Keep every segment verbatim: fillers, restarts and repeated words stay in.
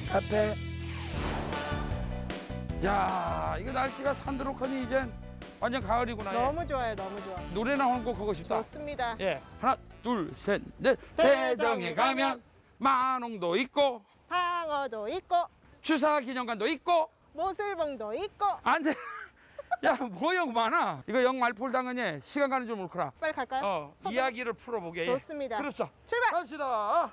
카페. 야, 이거 날씨가 산드로커니 이젠 완전 가을이구나. 너무 좋아요, 너무 좋아. 노래나 한 곡 하고 싶다. 좋습니다. 예, 하나, 둘, 셋, 넷. 대정에 가면 만홍도 있고, 방어도 있고, 추사기념관도 있고, 모슬봉도 있고. 안 돼. 야, 뭐 영 많아. 이거 영 말풀 당연히 시간 가는 줄 모르거라. 빨리 갈까요? 어, 서둘러. 이야기를 풀어보게. 좋습니다. 그렇죠. 출발! 갑시다.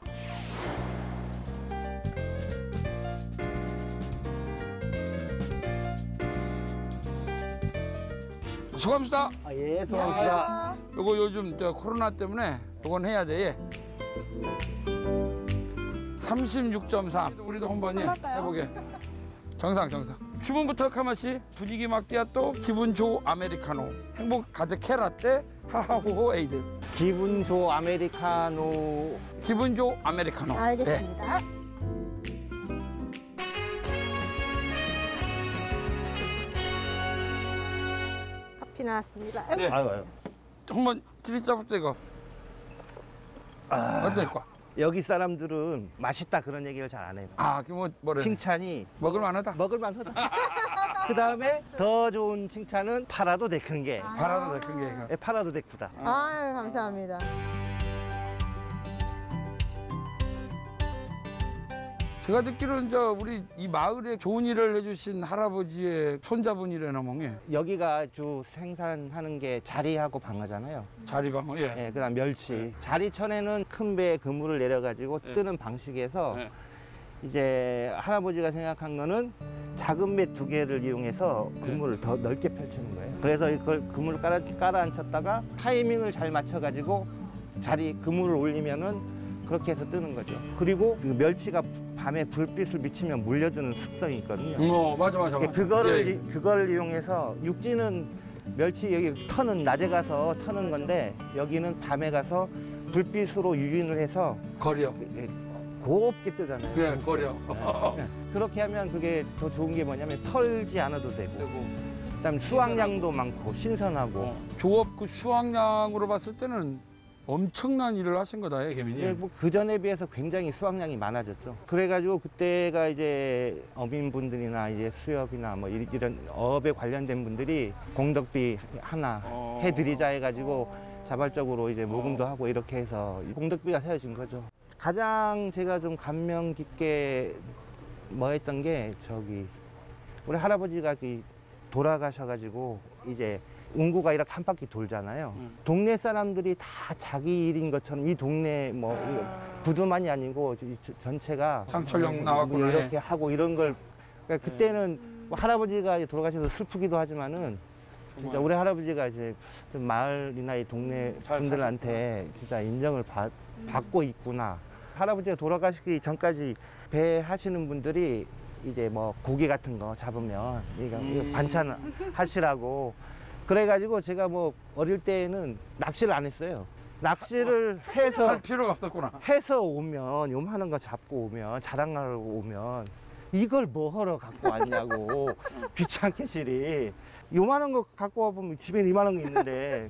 수고합시다. 아, 예, 수고하셨습니다. 아, 요거 요즘 저 코로나 때문에 요건 해야 돼. 예. 삼십육 점 삼. 우리도 한번 예, 끝났어요? 해보게. 정상 정상. 주문부터 카마시 분위기 마끼아또 기분 좋 아메리카노 행복 가득해 라떼 하하호호 에이드. 기분 좋 아메리카노. 기분 좋 아메리카노. 알겠습니다. 커피 나왔습니다. 네. 네. 아유, 아유. 한번 기리 잡을때 이거 아, 어떨까? 여기 사람들은 맛있다 그런 얘기를 잘 안 해요. 아, 그뭐 뭐래? 칭찬이 먹을만하다. 먹을만하다. 그 다음에 더 좋은 칭찬은 팔아도 돼 큰 게. 바라도 돼, 큰 게 이거. 예, 팔아도 돼 크다. 아유, 감사합니다. 제가 듣기로는 저 우리 이 마을에 좋은 일을 해주신 할아버지의 손자분이라나 멍에 여기가 주 생산하는 게 자리하고 방어잖아요. 자리방. 예. 예, 그다음 멸치. 네. 자리천에는 큰 배에 그물을 내려가지고 네. 뜨는 방식에서 네. 이제 할아버지가 생각한 거는 작은 배 두 개를 이용해서 그물을 더 넓게 펼치는 거예요. 그래서 이걸 그물을 깔아, 깔아앉혔다가 타이밍을 잘 맞춰가지고 자리 그물을 올리면은 그렇게 해서 뜨는 거죠. 그리고 그 멸치가 밤에 불빛을 비치면 물려드는 습성이 있거든요. 어, 맞아, 맞아. 맞아. 그거를 예, 이- 그걸 이용해서 육지는 멸치 여기 터는 낮에 가서 터는 건데 여기는 밤에 가서 불빛으로 유인을 해서 거려. 예, 곱게 뜨잖아요. 예, 거려. 예. 그렇게 하면 그게 더 좋은 게 뭐냐면 털지 않아도 되고, 그리고 그다음 수확량도 많고 신선하고. 어, 조업 그 수확량으로 봤을 때는 엄청난 일을 하신 거다, 예, 개민이. 예, 뭐 그전에 비해서 굉장히 수확량이 많아졌죠. 그래가지고 그때가 이제 어민분들이나 이제 수협이나 뭐 이- 이런 어업에 관련된 분들이 공덕비 하나 어. 해드리자 해가지고 자발적으로 이제 모금도 하고 이렇게 해서 공덕비가 세워진 거죠. 가장 제가 좀 감명 깊게 뭐 했던 게 저기 우리 할아버지가 그 돌아가셔가지고 이제 운구가 이렇게 한 바퀴 돌잖아요. 음. 동네 사람들이 다 자기 일인 것처럼 이 동네 뭐 부두만이 아니고 이 저- 전체가 상철령 나왔구나. 뭐 이렇게 하고 이런 걸 그러니까 그때는 뭐 할아버지가 이제 돌아가셔서 슬프기도 하지만은 진짜 정말. 우리 할아버지가 이제 좀 마을이나 이 동네 잘 분들한테 진짜 인정을 받, 받고 있구나. 할아버지가 돌아가시기 전까지 배 하시는 분들이 이제 뭐 고기 같은 거 잡으면 이거 음. 반찬 하시라고 그래가지고 제가 뭐 어릴 때는 낚시를 안 했어요. 낚시를 해서 할 필요가 없었구나. 해서 오면 요만한 거 잡고 오면 자랑하러 오면 이걸 뭐 하러 갖고 왔냐고 귀찮게 시리 요만한 거 갖고 와보면 집에 이만한 거 있는데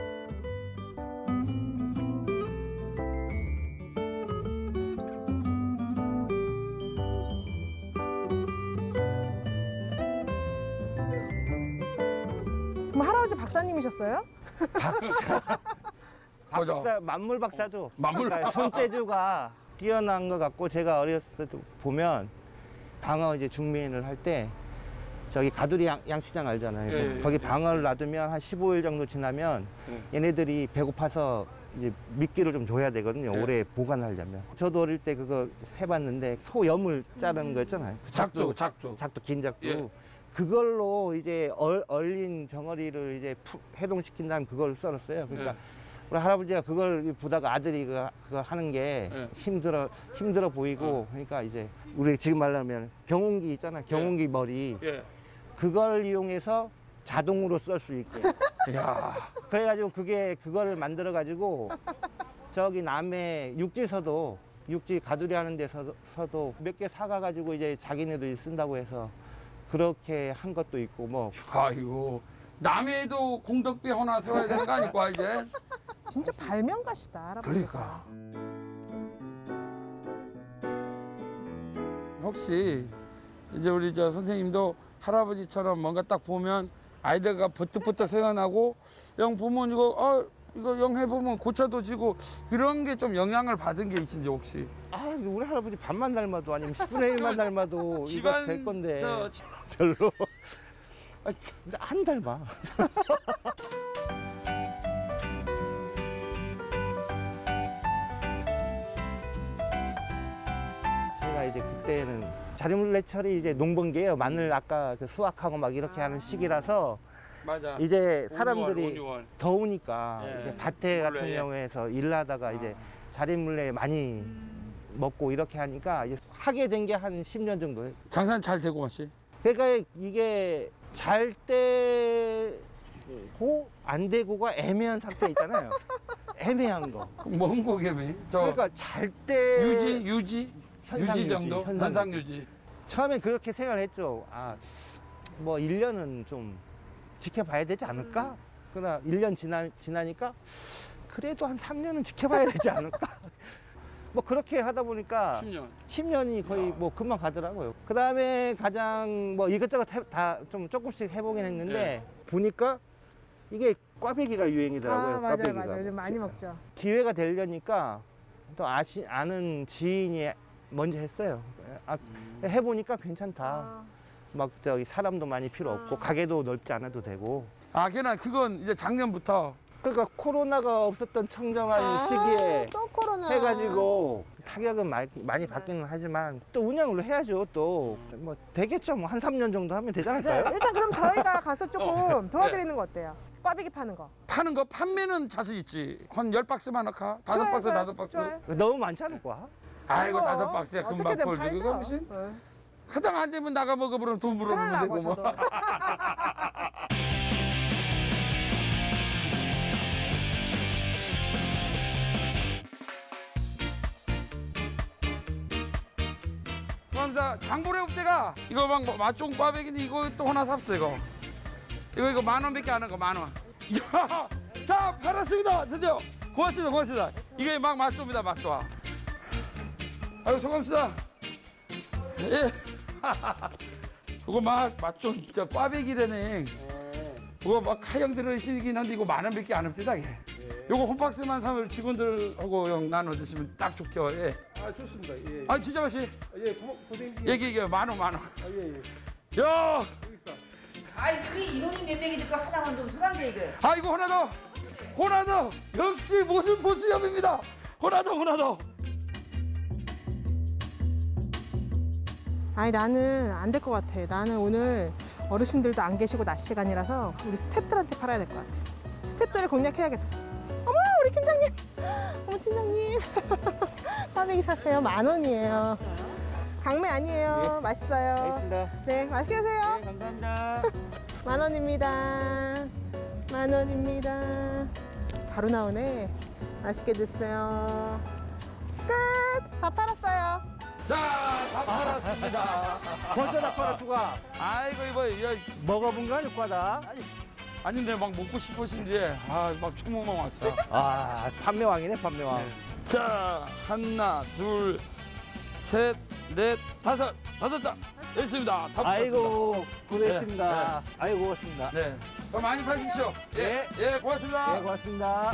그럼 할아버지 박사님이셨어요? 박사, 보자. 박사 만물 박사죠. 만물. 그러니까 손재주가 뛰어난 것 같고 제가 어렸을 때도 보면 방어 이제 중매인을 할 때 저기 가두리 양, 양시장 알잖아요. 예, 예, 거기 예. 방어를 놔두면 한 십오 일 정도 지나면 예. 얘네들이 배고파서 이제 미끼를 좀 줘야 되거든요. 예. 오래 보관하려면. 저도 어릴 때 그거 해봤는데 소염을 자르는 거 있잖아요. 그 작두, 작두. 작두, 긴 작두. 예. 그걸로 이제 얼, 얼린 정어리를 이제 푸- 해동시킨 다음 그걸 썰었어요. 그러니까 예. 우리 할아버지가 그걸 보다가 아들이 그거, 그거 하는 게 예. 힘들어, 힘들어 보이고 그러니까 이제 우리 지금 말하면 경운기 있잖아요. 경운기 머리. 예. 그걸 이용해서 자동으로 썰 수 있게. 야, 그래가지고 그게 그거를 만들어 가지고 저기 남해 육지서도 육지 가두리 하는 데서도 몇 개 사가 가지고 이제 자기네들이 쓴다고 해서 그렇게 한 것도 있고 뭐 아이고. 남해에도 공덕비 하나 세워야 되는 거 아닐까, 이제? 진짜 발명가시다, 할아버지가. 그러니까. 혹시 이제 우리 저 선생님도 할아버지처럼 뭔가 딱 보면 아이들과 버뜩버뜩 생각나고 영 보면 이거 어 이거 영 해보면 고쳐도 지고 그런 게 좀 영향을 받은 게 있는지 혹시? 아, 우리 할아버지 반만 닮아도 아니면 십분의 일만 닮아도 이거 될 건데 저, 별로 아, 참. 근데 안 닮아. 제가 이제 그때는 자리물레철이 이제 농번기예요. 마늘 아까 그 수확하고 막 이렇게 하는 시기라서 맞아. 이제 사람들이 온유월, 더우니까 예, 이제 밭에 같은 물레. 경우에서 일하다가 아. 이제 자리물레 많이 먹고 이렇게 하니까 이제 하게 된 게 한 십 년 정도. 장사는 잘 되고 맛이. 그러니까 이게 잘 되고 안 되고가 애매한 상태 있잖아요. 애매한 거. 뭔 고개미? 저 그러니까 잘 때 유지 유지 현상 유지 정도 현상 현상 유지. 유지. 처음에 그렇게 생각했죠. 아, 뭐 일 년은 좀 지켜봐야 되지 않을까? 그러나 일 년 지나, 지나니까 그래도 한 삼 년은 지켜봐야 되지 않을까? 뭐 그렇게 하다 보니까 십 년. 십 년이 거의 야. 뭐 금방 가더라고요. 그 다음에 가장 뭐 이것저것 다 좀 조금씩 해보긴 했는데 네. 보니까 이게 꽈배기가 유행이더라고요. 아 맞아요 꽈배기가. 맞아요. 요즘 많이 먹죠. 기회가 되려니까 또 아시, 아는 지인이 먼저 했어요. 아, 해보니까 괜찮다. 아, 막 저기 사람도 많이 필요 없고 아. 가게도 넓지 않아도 되고. 아, 걔는 그건 이제 작년부터 그러니까 코로나가 없었던 청정한 아, 시기에 또 코로나 해가지고 타격은 많이, 많이 받기는 하지만 또 운영을 해야죠. 또 뭐 되겠죠. 뭐 한 삼 년 정도 하면 되지 맞아요. 않을까요? 일단 그럼 저희가 가서 조금 어, 도와드리는 거 어때요? 꽈배기 파는 거. 파는 거 판매는 자신 있지. 한 열 박스만 할까? 다섯 좋아요, 박스, 좋아요, 다섯 박스. 좋아요. 너무 많지 않을까? 아이고, 그거 다섯 박스야 금방 어떻게든 꼴지. 팔죠. 그거 무슨 네. 하당 안 되면 나가 먹어보면 돈 물어보면 그러려고 되고 뭐. 저도. 감사 장보래 없대가 이거 막 맛종 꽈배기인데 이거 또 하나 삽시다 이거. 이거 이거 만 원밖에 안 한 거 만 원. 이야, 자 팔았습니다. 드디어 고맙습니다, 고맙습니다. 이게 막 맛좋습니다, 맛좋아. 아유 소감습니다. 예. 그거 막 맛좀 진짜 꽈배기라네. 그거 막 하영 들으시긴 한데 이거 만 원밖에 안 합니다. 이게. 요거 홈 박스만 사면 직원들하고 형 나눠 드시면 딱 좋죠. 예. 아 좋습니다. 예. 아 진짜 맛이. 예, 고, 고생님. 얘기 얘기 만 원, 만 원. 아, 예, 예. 야, 여기 있어. 아이 그게 인원이 몇 명이 들까 하나만 좀 수란데 이거. 아 이거 하나 더, 하나 더. 역시 모순 보수협입니다. 하나 더, 하나 더. 아니 나는 안 될 것 같아. 나는 오늘 어르신들도 안 계시고 낮 시간이라서 우리 스태프들한테 팔아야 될 것 같아. 스태프들을 공략해야겠어. 어머 우리 팀장님. 어머 팀장님. 꽈배기 샀어요. 만 원이에요. 강매 아니에요. 맛있어요. 알겠습니다. 네 맛있게 드세요. 네, 감사합니다. 만 원입니다. 만 원입니다. 바로 나오네. 맛있게 드세요. 끝. 다 팔았어요. 자, 다 팔았습니다. 벌써 다 팔았수가 아이고 이거 야, 먹어본 거 아닐 거다. 아닌데 막 먹고 싶으신데 아막 충무만 왔어. 아, 판매왕이네, 판매왕. 자, 하나, 둘, 셋, 넷, 다섯, 다섯 장 됐습니다. 다 아이고, 고생했습니다. 네, 아이고, 고맙습니다. 팔았습니다. 네, 더 많이 팔십시오. 예, 네. 예, 고맙습니다. 네, 고맙습니다.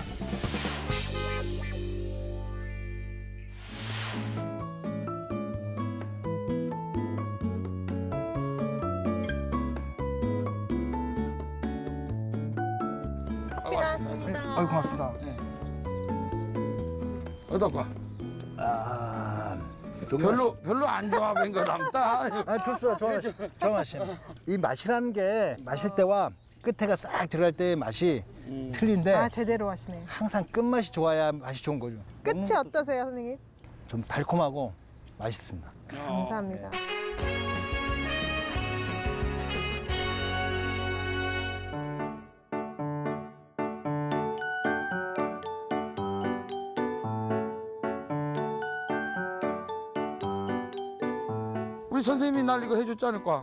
고맙습니다. 아유, 고맙습니다. 어떨까? 아, 별로 별로 안 좋아 보인 거 남다. 아, 좋습니다. 좋아, 좋아 마심. 이 맛이라는 게 마실 때와 끝에가 싹 들어갈 때의 맛이 틀린데 아 제대로 하시네. 항상 끝맛이 좋아야 맛이 좋은 거죠. 끝이 어떠세요, 선생님? 좀 달콤하고 맛있습니다. 감사합니다. 우리 선생님이 날 이거 해줬지 않을까?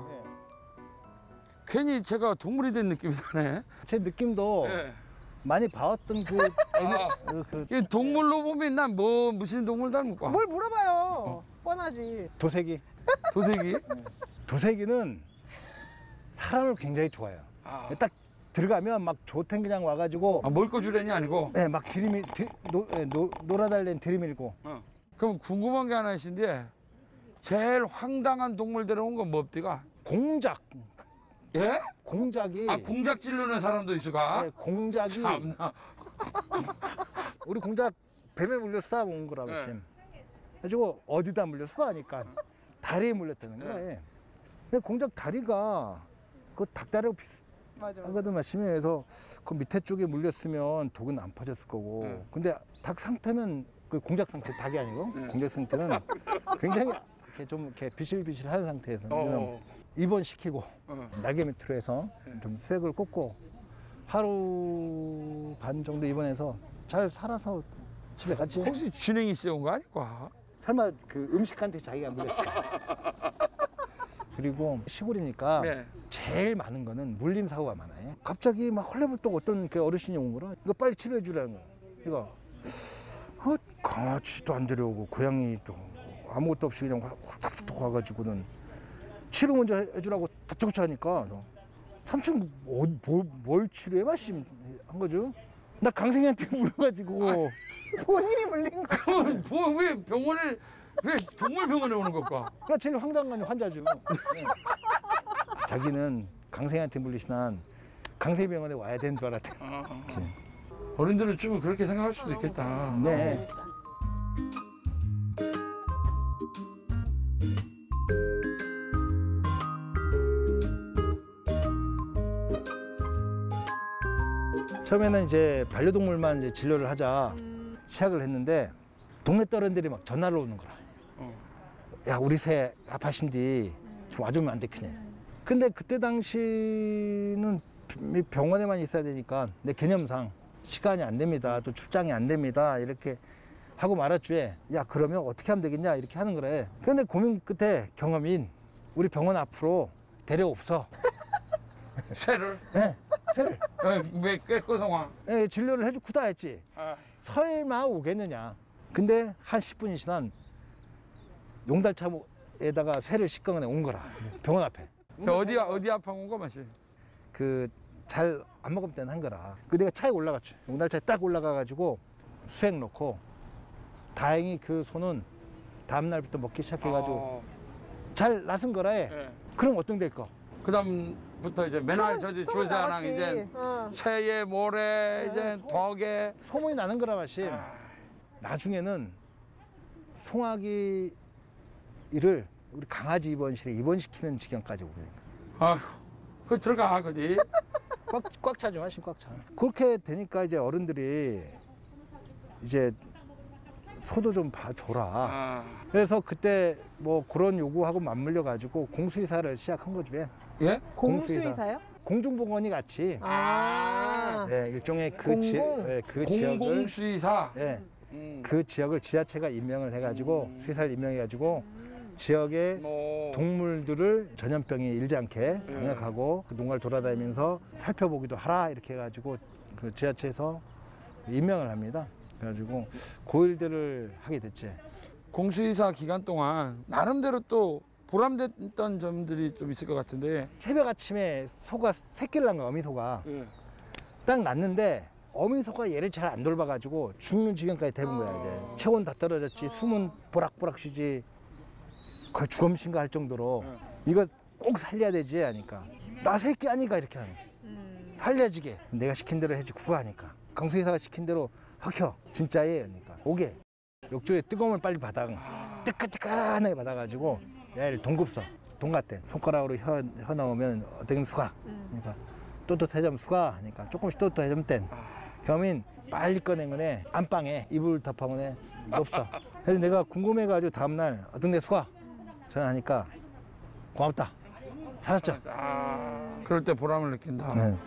괜히 제가 동물이 된 느낌이 나네. 제 느낌도 예. 많이 봐왔던 그, 아. 그, 그 이 동물로 보면 난 뭐 무슨 동물 닮을까? 뭘 물어봐요. 어. 뻔하지. 도색이. 도색이? 도색이는 사람을 굉장히 좋아해요. 아, 딱 들어가면 막 좋텐 그냥 와가지고 아 먹을 거 주려니 아니고. 네, 막 들이밀, 들, 노, 예, 노, 놀아달래는 들이밀고. 어. 그럼 궁금한 게 하나 있는데 제일 황당한 동물 데려온 건 뭡디가? 공작. 예? 공작이. 아 공작 찌르는 사람도 있어가? 네, 공작이. 참나. 우리 공작 뱀에 물려서 싸먹은 거라고 네. 심. 그래가지고 어디다 물렸어 하니까 다리에 물렸다는 거야. 네. 공작 다리가 그 닭다리하고 맞아. 비슷하거든 말씀이. 그래서 그 밑에 쪽에 물렸으면 독은 안 퍼졌을 거고. 네. 근데 닭 상태는 그 공작 상태, 닭이 아니고 네. 공작 상태는 굉장히 이렇게 좀 이렇게 비실비실한 상태에서 그래서 어. 입원시키고 어. 날개 밑으로 해서 좀 수액을 꽂고 하루 반 정도 입원해서 잘 살아서 집에 갔지. 혹시 진행이 세운 거 아닐까? 설마 그 음식한테 자기가 물렸을까? 그리고 시골이니까 네. 제일 많은 거는 물림 사고가 많아요. 갑자기 막 헐레벌떡 어떤 그 어르신이 온 거라 이거 빨리 치료해 주라는 거야. 이거 어, 강아지도 안 데려오고 고양이도 아무것도 없이 그냥 훅탁 와가지고는 치료 먼저 해주라고 다짜고짜 하니까 삼촌 뭐, 뭘, 뭘 치료해 마심 한 거죠. 나 강생이한테 물어가지고 본인이 물린 거. 그럼 뭐, 왜 병원을 왜 동물병원에 오는 걸까? 그러니까 제일 황당한 환자죠. 네. 자기는 강생이한테 물리신한 강세병원에 와야 되는 줄 알았대. 어른들은 좀 그렇게 생각할 수도 있겠다. 네. 처음에는 이제 반려동물만 이제 진료를 하자 시작을 했는데 동네 어른들이 막 전화를 오는 거라. 어. 야, 우리 새 아파신디 좀 와주면 안 돼, 크네. 근데 그때 당시는 병원에만 있어야 되니까 내 개념상 시간이 안 됩니다. 또 출장이 안 됩니다. 이렇게 하고 말았지. 야, 그러면 어떻게 하면 되겠냐? 이렇게 하는 거래. 근데 고민 끝에 경험인 우리 병원 앞으로 데려옵서. 새를? 네, 새를. 어, 왜 깨끗성화? 네, 진료를 해주구다 했지. 아, 설마 오겠느냐. 근데 한 십 분이 지난 용달차에다가 새를 씻거나 온 거라. 병원 앞에. 저 어디 어디 아파 온 거 맛이? 그 잘 안 먹을 때는 한 거라. 그 내가 차에 올라갔죠. 용달차에 딱 올라가가지고 수액 넣고 다행히 그 소는 다음 날부터 먹기 시작해가지고 어, 잘 나선 거라 해. 예. 그럼 어떤 될까? 그다음부터 이제 맨날 저기 소문 주사랑 나왔지. 이제 어. 새에 모래 이제 소- 덕에 소문이 나는 거라 마심. 아. 나중에는 송아기 이를 우리 강아지 입원실에 입원시키는 지경까지 오게 된 거야. 아휴 그 들어가 거기. 꽉, 꽉 차죠, 마심 꽉 차. 그렇게 되니까 이제 어른들이 이제 소도 좀 봐줘라. 아, 그래서 그때 뭐 그런 요구하고 맞물려 가지고 공수의사를 시작한 거죠. 예? 공수의사요? 공중보건이 같이 아. 네, 일종의 그, 공공? 지, 네, 그 지역을 공공수의사. 네, 음. 그 지역을 지자체가 임명을 해가지고 음. 수의사를 임명해가지고 지역의 뭐 동물들을 전염병이 일지 않게 방역하고 그 농가를 돌아다니면서 살펴보기도 하라 이렇게 해가지고 그 지자체에서 임명을 합니다. 그래가지고 그 일들을 하게 됐지. 공수의사 기간 동안 나름대로 또 보람됐던 점들이 좀 있을 것 같은데. 새벽 아침에 소가 새끼를 낳은 거야, 어미소가. 예. 딱 낳는데 어미소가 얘를 잘 안 돌봐가지고 죽는 지경까지 돼본 거야. 이제 체온 다 떨어졌지, 숨은 보락보락 쉬지, 거의 주검신가 할 정도로 이거 꼭 살려야 되지 하니까 나 새끼 아니까 이렇게 하는 거야. 살려주게 내가 시킨 대로 해주고 구가 하니까 강수의사가 시킨 대로 허켜 진짜예 하니까 오게 욕조에 뜨거움을 빨리 받아 뜨끈뜨끈하게 받아가지고 얘를 동급서 동 같대 손가락으로 혀, 혀 나오면 어떻게 수가 그러니까 또또해점 수가 하니까 조금씩 또또해점 땐 겸인 빨리 꺼낸 거네 안방에 이불 덮어보네 없어 그래서 내가 궁금해가지고 다음날 어떤 데 수가 전화하니까 고맙다 살았죠. 아, 그럴 때 보람을 느낀다. 네.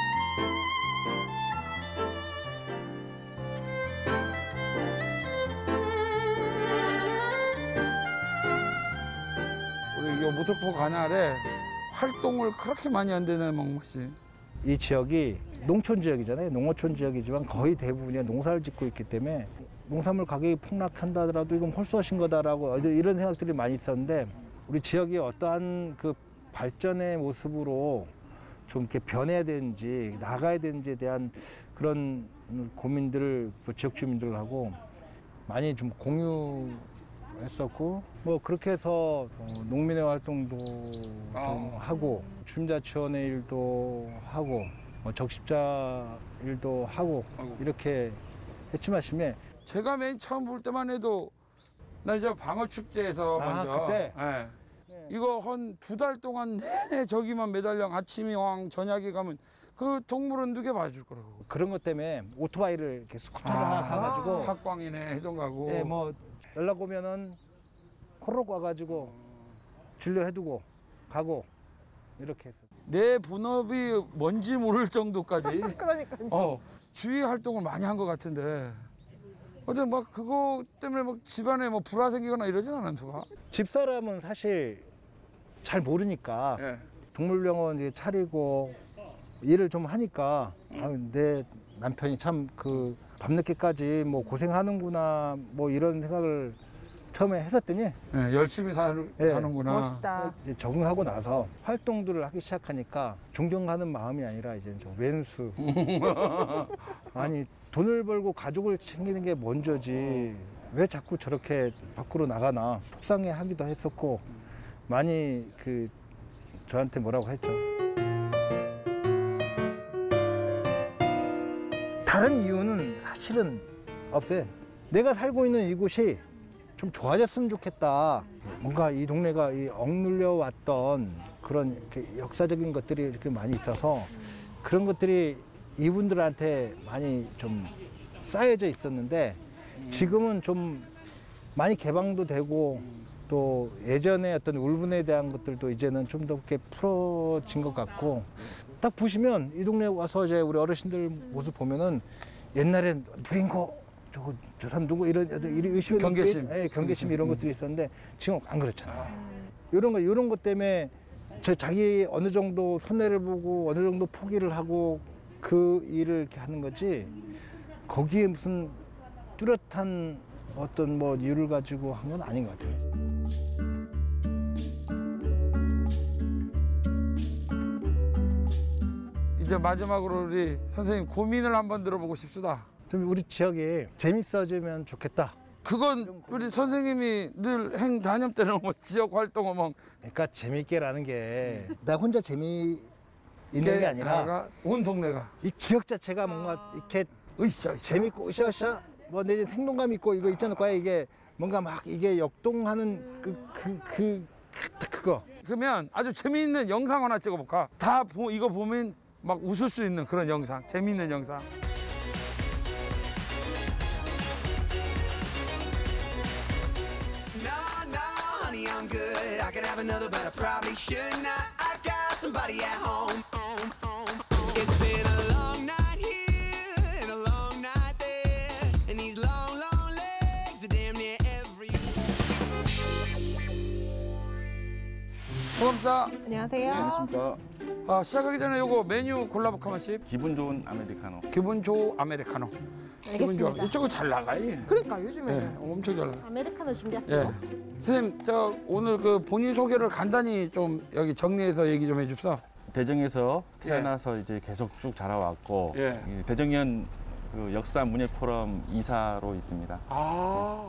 우리 이 무척포 관할에 활동을 그렇게 많이 한다는 멍맛이. 이 지역이 농촌 지역이잖아요. 농어촌 지역이지만 거의 대부분이 농사를 짓고 있기 때문에 농산물 가격이 폭락한다 하더라도 이건 홀수하신 거다라고 이런 생각들이 많이 있었는데 우리 지역이 어떠한 그 발전의 모습으로 좀 이렇게 변해야 되는지 나가야 되는지에 대한 그런 고민들을 그 지역 주민들하고 많이 좀 공유했었고 뭐 그렇게 해서 농민의 활동도 좀 하고 주민자치원의 일도 하고 뭐 적십자 일도 하고 이렇게 했지만 심해 제가 맨 처음 볼 때만 해도 나 이제 방어 축제에서 아, 먼저 그때? 예. 이거 한 두 달 동안 내내 저기만 매달려 아침이왕 저녁에 가면 그 동물은 누게 봐줄 거라고. 그런 것 때문에 오토바이를 이렇게 스쿠터를 하나 사가지고 학광이네 해동 가고. 예, 뭐 연락 오면은 호로록 와가지고 진료해두고 가고 이렇게 했어요. 내 본업이 뭔지 모를 정도까지 그러니까요. 어, 주위 활동을 많이 한 것 같은데 어제 막 그거 때문에 막 집안에 뭐 불화 생기거나 이러진 않았어? 집사람은 사실 잘 모르니까 예. 동물병원 이제 차리고 일을 좀 하니까 아, 내 남편이 참 그 밤늦게까지 뭐 고생하는구나 뭐 이런 생각을 처음에 했었더니 예, 열심히 사는, 예. 사는구나. 멋있다. 이제 적응하고 나서 활동들을 하기 시작하니까 존경하는 마음이 아니라 이제 좀 왼수 아니 돈을 벌고 가족을 챙기는 게 먼저지 왜 자꾸 저렇게 밖으로 나가나 속상해 하기도 했었고 많이 그 저한테 뭐라고 했죠. 다른 이유는 사실은 없어요. 내가 살고 있는 이곳이 좀 좋아졌으면 좋겠다. 뭔가 이 동네가 이 억눌려 왔던 그런 이렇게 역사적인 것들이 이렇게 많이 있어서 그런 것들이 이분들한테 많이 좀 쌓여져 있었는데 지금은 좀 많이 개방도 되고 또 예전에 어떤 울분에 대한 것들도 이제는 좀 더 이렇게 풀어진 것 같고 딱 보시면 이 동네 와서 이제 우리 어르신들 모습 보면은 옛날엔 누구인고 저거 저 사람 누구 이런 애들 이런 의심의 경계심. 눈빛, 예, 경계심 이런 것들이 있었는데 지금 안 그렇잖아요. 이런 거 이런 것 때문에 저 자기 어느 정도 손해를 보고 어느 정도 포기를 하고 그 일을 이렇게 하는 거지 거기에 무슨 뚜렷한 어떤 뭐 이유를 가지고 한 건 아닌 것 같아요. 이제 마지막으로 우리 선생님 고민을 한번 들어보고 싶습니다. 좀 우리 지역이 재밌어지면 좋겠다. 그건 우리 선생님이 늘 행 단염 때는 뭐 지역 활동을 뭐 그러니까 재밌게라는 게 나 혼자 재미 있는 게 아니라 다가 온 동네가 이 지역 자체가 뭔가 이렇게 으쌰 으쌰. 재밌고 으쌰으쌰 뭐 내지 생동감 있고 이거 있잖아. 과연 이게 뭔가 막 이게 역동하는 그 그 그 그, 그거. 그러면 아주 재미있는 영상 하나 찍어볼까? 다 보, 이거 보면 막 웃을 수 있는 그런 영상, 재미있는 영상. No, no, honey, I'm good. I could have another, but I probably should not. I got somebody at home. It's been a long night here and a long night there, and these long, long legs are damn near every. 고맙습니다. 안녕하세요. 안녕하십니까. 아, 시작하기 전에 요거 메뉴 골라볼까 하나씩? 기분 좋은 아메리카노. 기분 좋은 아메리카노. 기분 좋아. 알겠습니다. 이쪽은 잘 나가요. 그러니까 예, 요즘에는 엄청 잘 나가. 아메리카노 준비할게요. 예. 선생님, 저 오늘 그 본인 소개를 간단히 좀 여기 정리해서 얘기 좀 해줍사. 대정에서 태어나서 이제 계속 쭉 자라왔고 예. 이 대정연 그 역사 문예 포럼 이사로 있습니다. 아.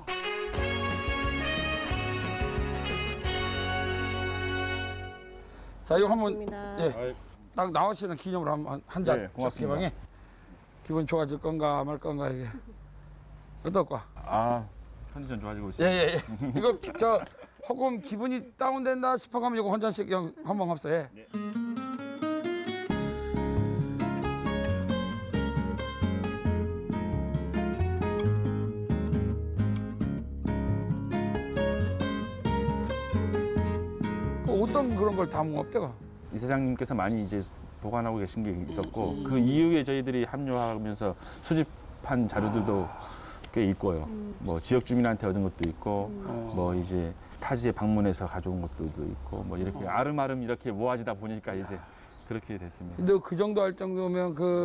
자, 이거 한번 고맙습니다. 예. 딱 나오시는 기념으로 한번 한 잔. 네, 고맙습니다. 기방에 기분 좋아질 건가 말 건가 이게 어떨까? 아 컨디션 좋아지고 예, 있습니다. 예, 예. 이거 저 혹은 기분이 다운된다 싶어가면 이거 한 잔씩 영- 한번 합시다. 예. 그 어떤 그런 걸 담은 업대가? 이사장님께서 많이 이제 보관하고 계신 게 있었고 음. 그 이후에 저희들이 합류하면서 수집한 자료들도 꽤 있고요. 뭐 지역 주민한테 얻은 것도 있고 어. 뭐 이제 타지에 방문해서 가져온 것들도 있고 뭐 이렇게 어. 아름아름 이렇게 모아지다 보니까 이제 그렇게 됐습니다. 근데 그 정도 할 정도면 그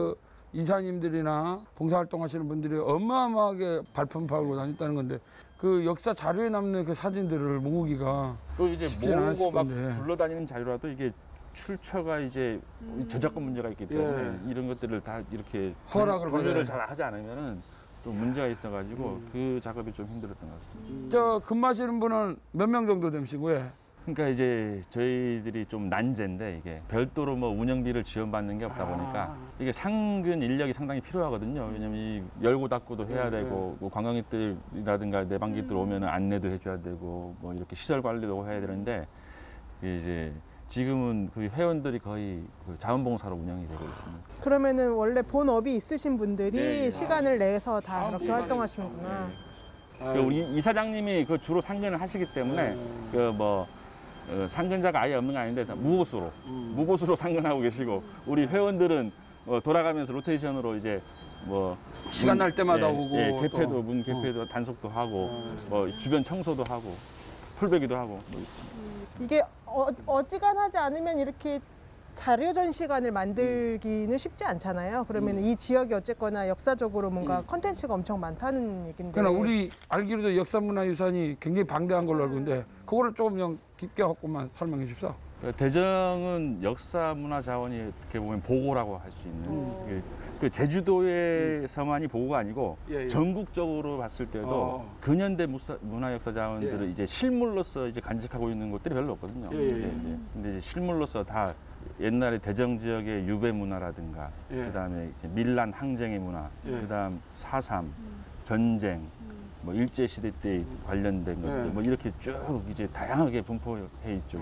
이사님들이나 봉사활동하시는 분들이 어마어마하게 발품 팔고 다녔다는 건데 그 역사 자료에 남는 그 사진들을 모으기가 또 이제 쉽지는 않았을 모으고 막 건데. 굴러다니는 자료라도 이게 출처가 이제 저작권 문제가 있기 때문에 예. 이런 것들을 다 이렇게 허락을 분류를 받아야 잘 하지 않으면은 또 문제가 있어가지고 그 작업이 좀 힘들었던 것 같습니다. 저 근무하시는 분은 몇 명 정도 되시고 예. 그러니까 이제 저희들이 좀 난제인데 이게 별도로 뭐 운영비를 지원받는 게 없다 보니까 이게 상근 인력이 상당히 필요하거든요. 왜냐면 이 열고 닫고도 해야 네, 되고 뭐 관광객들이라든가 내방객들 오면은 안내도 해줘야 되고 뭐 이렇게 시설 관리도 해야 되는데 이제 지금은 그 회원들이 거의 그 자원봉사로 운영이 되고 있습니다. 그러면은 원래 본업이 있으신 분들이 네, 네. 시간을 내서 다 아, 그렇게 네. 활동하시는구나. 그 우리 이사장님이 그 주로 상근을 하시기 때문에 그 뭐 어, 상근자가 아예 없는 거 아닌데 다 무보수로 무보수로 상근하고 계시고 우리 회원들은 어, 돌아가면서 로테이션으로 이제 뭐 시간 문- 날 때마다 예, 오고 예, 개폐도 또. 문 개폐도 단속도 하고 뭐 주변 청소도 하고 풀베기도 하고 뭐 있습니다. 이게 어, 어지간하지 않으면 이렇게 자료 전시관을 만들기는 쉽지 않잖아요. 그러면 이 지역이 어쨌거나 역사적으로 뭔가 컨텐츠가 엄청 많다는 얘긴데. 그러나 우리 알기로도 역사문화유산이 굉장히 방대한 걸로 알고 있는데 그거를 조금 좀 깊게 갖고만 설명해 주십시오. 대정은 역사 문화 자원이 어떻게 보면 보고라고 할 수 있는 그, 그 제주도에서만이 보고가 아니고 예, 예. 전국적으로 봤을 때도 어. 근현대 무사- 문화 역사 자원들을 예. 이제 실물로서 이제 간직하고 있는 곳들이 별로 없거든요. 예, 예. 근데 이제 실물로서 다 옛날에 대정 지역의 유배 문화라든가 예. 그다음에 이제 밀란 항쟁의 문화, 예. 그다음 사삼, 전쟁, 뭐 일제 시대 때 관련된 것들 예. 뭐 이렇게 쭉 이제 다양하게 분포해 있죠.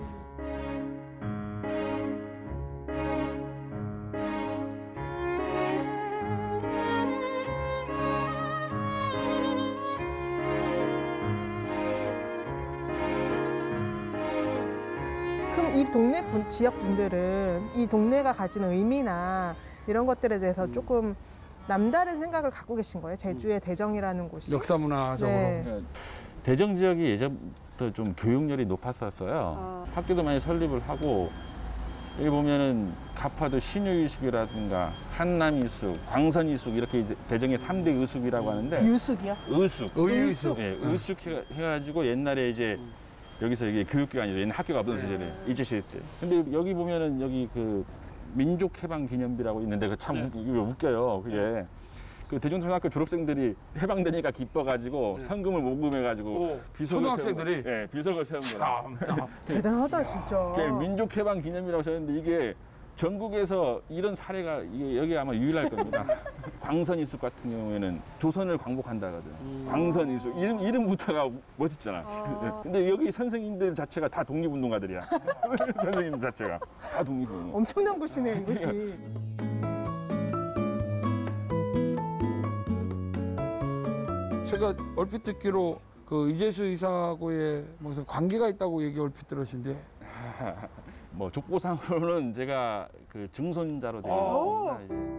그럼 이 동네 분, 지역 분들은 이 동네가 가지는 의미나 이런 것들에 대해서 음. 조금 남다른 생각을 갖고 계신 거예요? 제주의 대정이라는 곳이. 역사문화적으로. 네. 그러니까 대정 지역이 예전부터 좀 교육열이 높았었어요. 아. 학교도 많이 설립을 하고 여기 보면은 가파도 신유이숙이라든가 한남이숙, 광선이숙 이렇게 대정의 삼 대 의숙이라고 하는데 유숙이요? 의숙, 의유수. 예, 의숙 해- 해가지고 옛날에 이제 여기서 이게 교육기관이죠. 옛날 학교가 없던 시절에 일제 시대 때. 근데 여기 보면은 여기 그 민족해방기념비라고 있는데 그 참 웃겨요. 그게 그 대중초등학교 졸업생들이 해방되니까 기뻐가지고 성금을 모금해가지고 오, 비석을 초등학생들이? 세운, 예, 비석을 세운 거라. 참, 참. 대단하다 진짜. 그게 민족해방기념이라고 하셨는데 이게 전국에서 이런 사례가 이게 여기 아마 유일할 겁니다. 광선이숙 같은 경우에는 조선을 광복한다거든. 광선이숙 이름 이름부터가 멋있잖아. 아. 근데 여기 선생님들 자체가 다 독립운동가들이야. 선생님들 자체가 다 독립운동. 엄청난 곳이네 이곳이. 제가 얼핏 듣기로 그 이재수 이사하고의 무슨 관계가 있다고 얘기 얼핏 들으신데 뭐 족보상으로는 제가 그 증손자로 되어 오. 있습니다. 이제.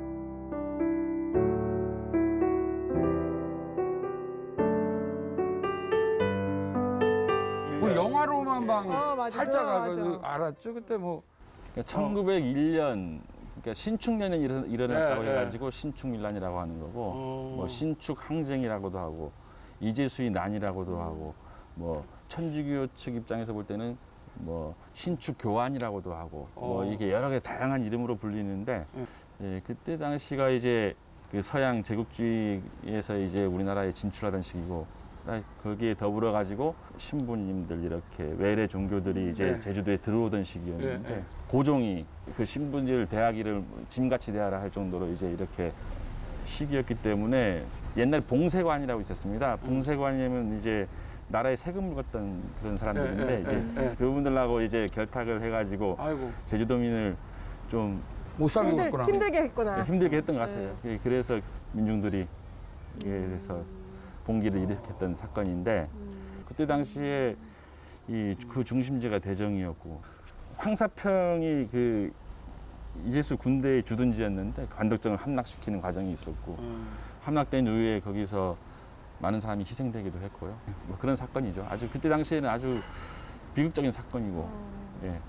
우리 영화로만 방 아, 맞아. 살짝 맞아. 알고 알았죠. 그때 뭐 그러니까 천구백일 년 그러니까 신축년에 일어- 일어났다고 네, 네. 해가지고 신축밀란이라고 하는 거고 어. 뭐 신축항쟁이라고도 하고 이재수의 난이라고도 하고 뭐 천주교 측 입장에서 볼 때는 뭐 신축교환이라고도 하고 뭐 어. 이게 여러 개 다양한 이름으로 불리는데 예, 그때 당시가 이제 그 서양 제국주의에서 이제 우리나라에 진출하던 시기고 아, 거기에 더불어 가지고 신부님들 이렇게 외래 종교들이 이제 네. 제주도에 들어오던 시기였는데 네, 네. 고종이 그 신부님들 대하기를 짐같이 대하라 할 정도로 이제 이렇게 시기였기 때문에 옛날 봉세관이라고 있었습니다. 봉세관이면 이제 나라에 세금을 걷던 그런 사람들인데 네, 네, 이제 네, 네. 그분들하고 이게 결탁을 해가지고 아이고 제주도민을 좀 못 살고 힘들, 있구나. 힘들게 했구나. 힘들게 했던 것 같아요. 예, 그래서 민중들이 이에 대해서 봉기를 일으켰던 사건인데 그때 당시에 이 그 중심지가 대정이었고 황사평이 그 이재수 군대의 주둔지였는데 관덕정을 함락시키는 과정이 있었고 함락된 이후에 거기서 많은 사람이 희생되기도 했고요. 뭐 그런 사건이죠. 아주 그때 당시에는 아주 비극적인 사건이고 예.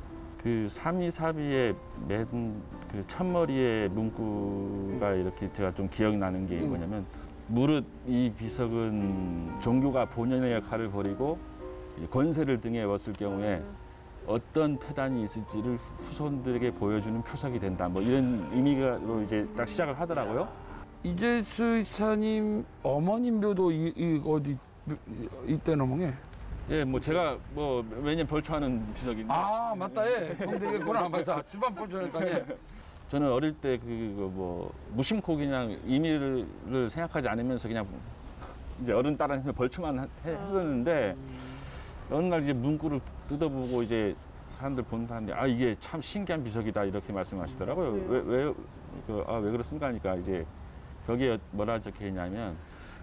그 삼이사비의 맨그 첫머리의 문구가 이렇게 제가 좀 기억나는 게 뭐냐면 무릇 이 비석은 종교가 본연의 역할을 버리고 권세를 등에 업었을 경우에 어떤 패단이 있을지를 후손들에게 보여주는 표석이 된다. 뭐 이런 의미로 이제 딱 시작을 하더라고요. 이재수 이사님 어머님 묘도 이, 이 어디 이때 넘어게? 예, 뭐 제가 뭐 매년 벌초하는 비석인데. 아 맞다, 예. 그럼 되겠구나, 맞아. 집안 볼줄니까 예. 저는 어릴 때 그 뭐 무심코 그냥 의미를 생각하지 않으면서 그냥 이제 어른 따라해서 벌초만 하- 했었는데 어느 날 이제 문구를 뜯어보고 이제 사람들 본 사람들이 아 이게 참 신기한 비석이다 이렇게 말씀하시더라고요. 왜왜 그, 아, 왜 그렇습니까? 하니까 이제 거기에 뭐라 적혀 있냐면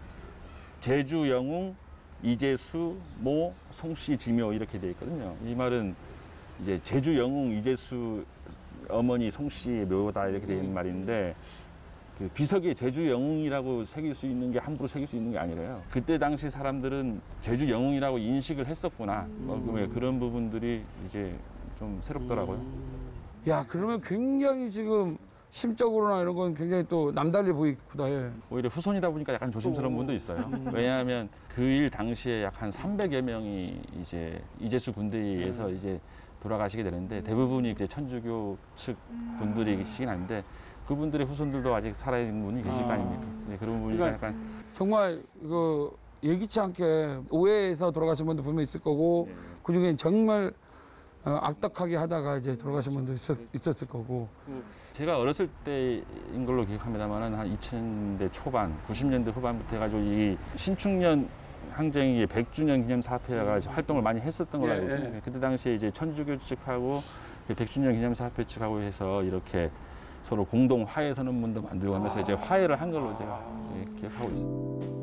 제주 영웅 이재수 모 송씨 지묘 이렇게 돼 있거든요. 이 말은 이제 제주 영웅 이재수 어머니 송씨의 묘다 이렇게 돼 있는 말인데 그 비석에 제주 영웅이라고 새길 수 있는 게 함부로 새길 수 있는 게 아니래요. 그때 당시 사람들은 제주 영웅이라고 인식을 했었구나. 뭐 그런 부분들이 이제 좀 새롭더라고요. 야, 그러면 굉장히 지금 심적으로나 이런 건 굉장히 또 남달리 보이구나. 예. 오히려 후손이다 보니까 약간 조심스러운 분도 있어요. 왜냐하면 그 일 당시에 약 한 삼백여 명이 이제 이재수 군대에서 이제 돌아가시게 되는데 대부분이 이제 천주교 측 분들이시긴 한데 그분들의 후손들도 아직 살아있는 분이 계실 거 아닙니까? 네, 그런 분이 그러니까 약간 정말 그 예기치 않게 오해해서 돌아가신 분도 분명히 있을 거고 네. 그 중에 정말 어, 악덕하게 하다가 이제 돌아가신 분도 있었, 있었을 거고. 제가 어렸을 때인 걸로 기억합니다만은 한 이천 년대 초반, 구십 년대 후반부터 해가지고 이 신축년 항쟁이 백 주년 기념 사업회가 활동을 많이 했었던 걸로 예, 알고 있거든요. 예. 그때 당시에 이제 천주교 측하고 백 주년 기념 사업회 측하고 해서 이렇게 서로 공동 화해 선언문도 만들고 하면서 이제 화해를 한 걸로 제가 예, 기억하고 있습니다.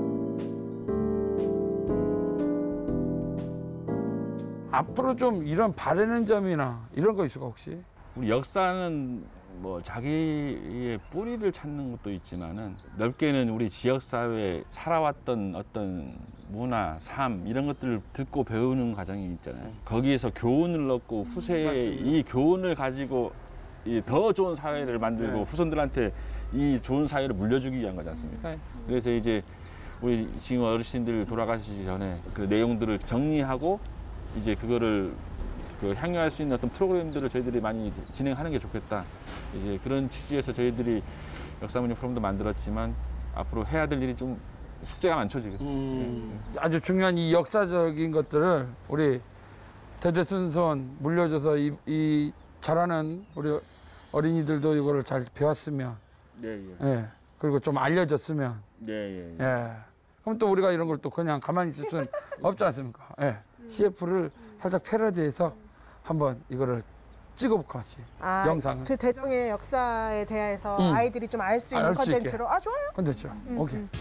앞으로 좀 이런 바라는 점이나 이런 거 있을까 혹시? 우리 역사는 뭐 자기의 뿌리를 찾는 것도 있지만은 넓게는 우리 지역 사회에 살아왔던 어떤 문화, 삶 이런 것들을 듣고 배우는 과정이 있잖아요. 거기에서 교훈을 얻고 후세에 이 교훈을 가지고 이 더 좋은 사회를 만들고 네. 후손들한테 이 좋은 사회를 물려주기 위한 거지 않습니까? 그래서 이제 우리 지금 어르신들 돌아가시기 전에 그 내용들을 정리하고 이제 그거를 그 향유할 수 있는 어떤 프로그램들을 저희들이 많이 진행하는 게 좋겠다. 이제 그런 취지에서 저희들이 역사문화 프로그램도 만들었지만 앞으로 해야 될 일이 좀 숙제가 많죠 지금. 음, 아주 중요한 이 역사적인 것들을 우리 대대손손 물려줘서 이, 이 잘하는 우리 어린이들도 이거를 잘 배웠으면, 네, 예. 예, 그리고 좀 알려졌으면, 네, 예. 예. 예. 그럼 또 우리가 이런 걸 또 그냥 가만히 있을 수는 없지 않습니까? 예. 씨에프를 살짝 패러디해서 한번 이거를 찍어볼까 같이 아, 영상을. 그 대종의 역사에 대해서 음. 아이들이 좀 알 수 있는 알 수 있게. 컨텐츠로. 아, 좋아요. 컨텐츠. 음, 오케이. 음.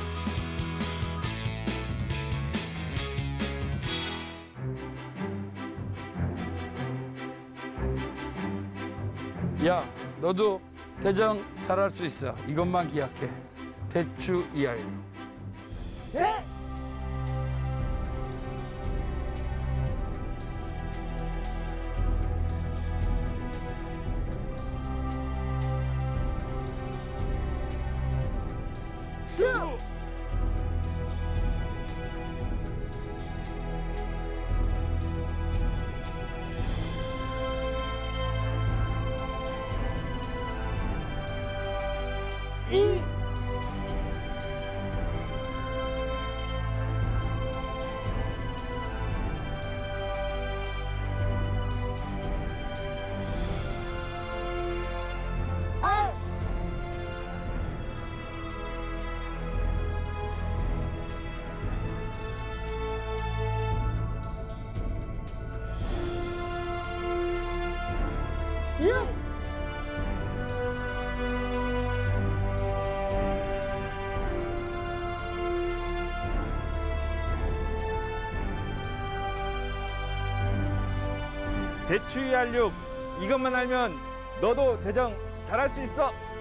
야, 너도 대정 잘할 수 있어. 이것만 기약해. 대추 이하이. 네. 대추 이알육 이것만 알면 너도 대정 잘할 수 있어.